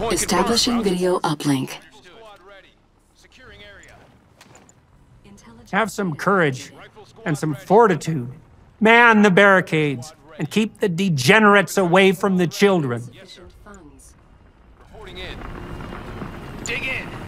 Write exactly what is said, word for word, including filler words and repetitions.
Establishing video uplink. Have some courage and some fortitude. Man the barricades and keep the degenerates away from the children. Reporting in. Dig in.